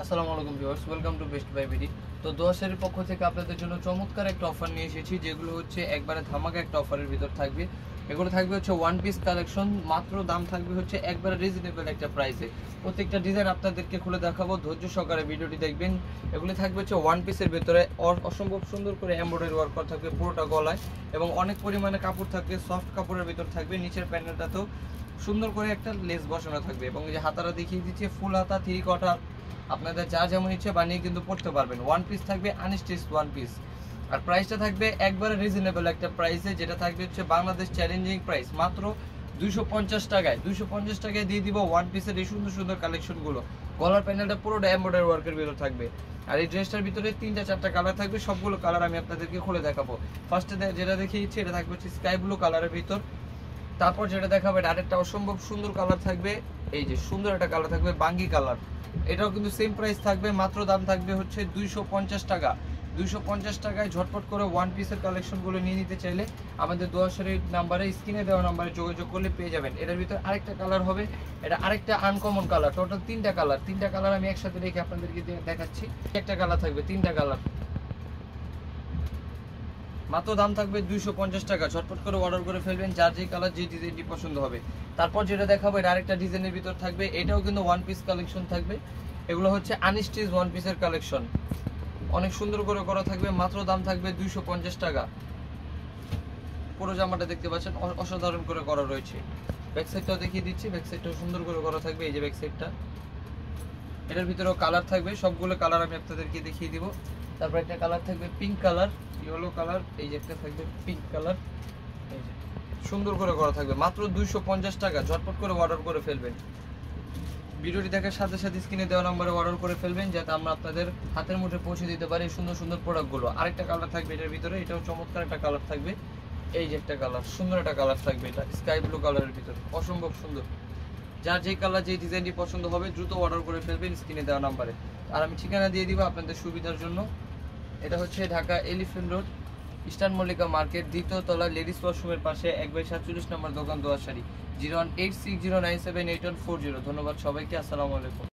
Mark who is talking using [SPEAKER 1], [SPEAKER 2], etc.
[SPEAKER 1] আসসালামু আলাইকুম viewers, welcome to best buy BD. তো দোয়াশের পক্ষ থেকে আপনাদের জন্য চমৎকার একটা অফার নিয়ে এসেছি, যেগুলো হচ্ছে একবারে ধামাকা একটা অফারের ভিতর থাকবে। এগুলো থাকবে হচ্ছে ওয়ান পিস কালেকশন, মাত্র দাম থাকবে হচ্ছে একবারে রিজনেবল একটা প্রাইসে। প্রত্যেকটা ডিজাইন আপনাদেরকে খুলে দেখাবো, ধৈর্য সহকারে ভিডিওটি দেখবেন। এগুলো থাকবে হচ্ছে ওয়ান পিসের ভিতরে অসম্ভব সুন্দর করে এমব্রয়ডারি ওয়ার্ক করা থাকবে পুরোটা গলায়, এবং অনেক পরিমাণে কাপড় থাকবে, সফট কাপড়ের ভিতর থাকবে। নিচের প্যানেলটাতেও সুন্দর করে একটা লেস বসানো থাকবে, এবং এই যে হাতাটা দেখিয়ে দিচ্ছে ফুল হাতা, 3 কোয়ার্টার, আপনাদের যা যেমন ইচ্ছে বানিয়ে কিন্তু পড়তে পারবেন। ওয়ান পিস থাকবে আনস্টিচ ওয়ান পিস, আর প্রাইসটা থাকবে একবারে রিজনেবল একটা প্রাইসে, যেটা থাকবে হচ্ছে বাংলাদেশ চ্যালেঞ্জিং প্রাইস মাত্র 250 টাকায়। 250 টাকায় দিয়ে দিব ওয়ান পিসের এই সুন্দর সুন্দর কালেকশনগুলো। গলার প্যানেলটা পুরোটা এমব্রয়ডারি ওয়ার্কের ভিতরে থাকবে, আর এই ড্রেসটার ভিতরে 3-4টা কালার থাকবে। সবগুলো কালার আমি আপনাদেরকে খুলে দেখাবো। ফার্স্টে যেটা দেখিয়েছি এটা থাকবে হচ্ছে স্কাই ব্লু কালারের ভিতর। তারপর যেটা দেখাবে আরেকটা অসম্ভব সুন্দর কালার থাকবে, এই যে সুন্দর একটা কালার থাকবে বাঙ্গি কালার। এটাও কিন্তু সেম প্রাইস থাকবে, মাত্র দাম থাকবে হচ্ছে 250 টাকা। 250 টাকায় ঝটপট করে ওয়ান পিসের কালেকশনগুলো নিয়ে নিতে চাইলে আমাদের দোয়াশারের নাম্বারে, স্ক্রিনে দেওয়া নাম্বারে যোগাযোগ করলে পেয়ে যাবেন। এটার ভিতরে আরেকটা কালার হবে, এটা আরেকটা আনকমন কালার। টোটাল 3টা কালার, 3টা কালার আমি একসাথে রেখে আপনাদেরকে দেখাচ্ছি। একটা কালার থাকবে, 3টা কালার, মাত্র দাম থাকবে 250 টাকা। ঝটপট করে অর্ডার করে ফেলবেন, যার যে কালার যে ডিজাইনটি পছন্দ হবে। তারপর যেটা দেখাবো এটা আরেকটা ডিজাইনের ভিতর থাকবে, এটাও কিন্তু ওয়ান পিস কালেকশন থাকবে। এগুলো হচ্ছে আনস্টিচ ওয়ান পিসের কালেকশন, অনেক সুন্দর করে করা থাকবে। মাত্র দাম থাকবে 250 টাকা। পুরো জামাটা দেখতে পাচ্ছেন অসাধারণ করে করা রয়েছে। ব্যাক সাইডটাও দেখিয়ে দিচ্ছি, ব্যাক সাইডটাও সুন্দর করে করা থাকবে। এই যে ব্যাক সাইডটা, এটার ভিতরেও কালার থাকবে, সবগুলো কালার আমি আপনাদেরকে দেখিয়ে দিব। তারপর একটা কালার থাকবে পিঙ্ক কালার, ইয়েলো কালার, এই যে একটা থাকবে পিঙ্ক কালার, এই যে সুন্দর করে করা থাকবে। মাত্র 250 টাকা। ঝটপট করে অর্ডার করে ফেলবেন। ভিডিওটি দেখার সাথে সাথে স্ক্রিনে দেওয়া নম্বরে অর্ডার করে ফেলবেন, যাতে আমরা আপনাদের হাতের মুঠে পৌঁছে দিতে পারি সুন্দর সুন্দর প্রোডাক্টগুলো। আরেকটা কালার থাকবে এটার ভিতরে, এটাও চমৎকার একটা কালার থাকবে। এই যে একটা কালার, সুন্দর একটা কালার থাকবে, এটা স্কাই ব্লু কালারের ভিতরে অসম্ভব সুন্দর। যার যেই কালার যেই ডিজাইনটি পছন্দ হবে দ্রুত অর্ডার করে ফেলবেন স্ক্রিনে দেওয়া নাম্বারে। আর আমি ঠিকানা দিয়ে দিব আপনাদের সুবিধার জন্য। এটা হচ্ছে Dhaka elephant road, eastern Mallika market, 2য় তলা, লেডিস ওয়াশরুমের পাশে, 1/47 নম্বর দোকান, দোয়াশাড়ি। 01860978140। ধন্যবাদ সবাইকে, আসসালামু আলাইকুম।